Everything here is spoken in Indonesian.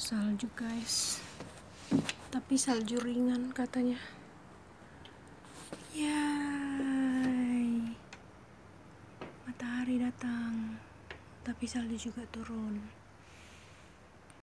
Salju guys, tapi salju ringan katanya. Yay, matahari datang, tapi salju juga turun.